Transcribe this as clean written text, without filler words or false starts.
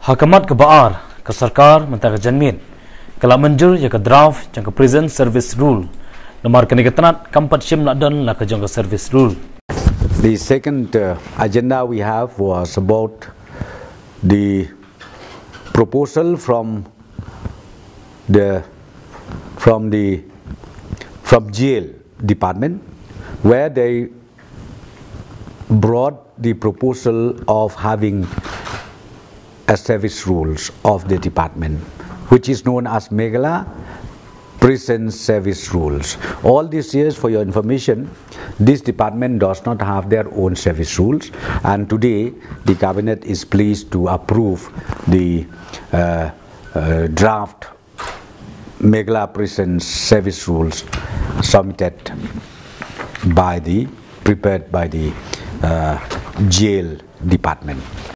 Hakamat ke Baar ke Sarkar mentara Janmin kala menjur ya ke draft yang ke prison service rule nomor kenegatanat kampat Shim Ladan la ke jangka service rule. The second agenda we have was about the proposal from jail department, where they brought the proposal of having a service rules of the department, which is known as Meghalaya Prison Service Rules. All these years, for your information, this department does not have their own service rules, and today the cabinet is pleased to approve the draft Meghalaya Prison Service Rules prepared by the jail department.